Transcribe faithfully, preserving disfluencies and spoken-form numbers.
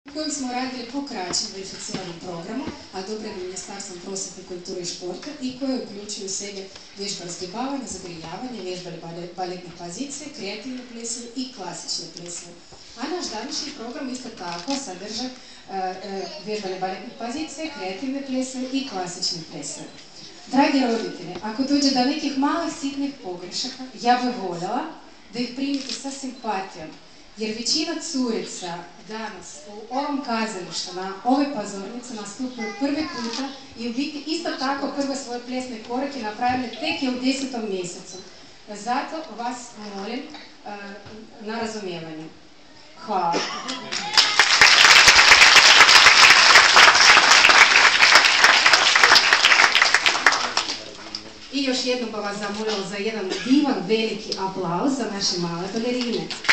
kojem smo radili po kraćem verificiranom programu, a odobren Ministarstvom prosvjete, kulture i športa i koje uključuju u sebe vježbe razgibavanja, zagrijavanja, vježbe baletne pozicije, kreativne plesove i klasične plesove. A naš današnji program isto tako sadrža uh, uh, vježbe baletne pozicije, kreativne plesove i klasične plesove. Dragi roditelji, ako dođe do nekih malih sitnih pogrešaka, ja bih voljela da ih primite sa simpatijom, jer većina curica danas u ovom kazalištu, na ove pozornice nastupaju prvi puta i u biti isto tako prve svoje plesne korake napravili tek je u desetom mjesecu. Zato vas molim uh, na razumijevanje. Hvala. I još jednom bih vas zamolila za jedan divan veliki aplauz za naše male balerine.